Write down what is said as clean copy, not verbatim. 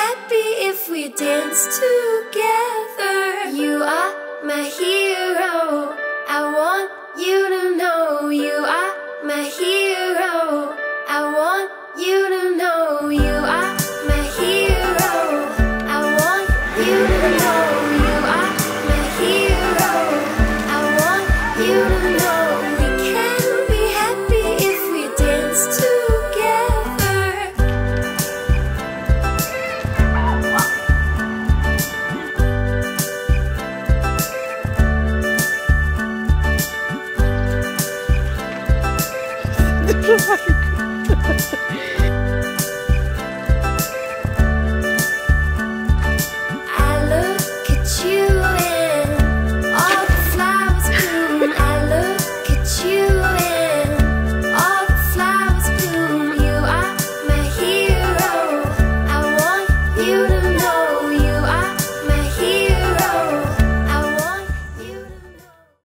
happy if we dance together. You are my hero. I want you to know you are my hero. I want you to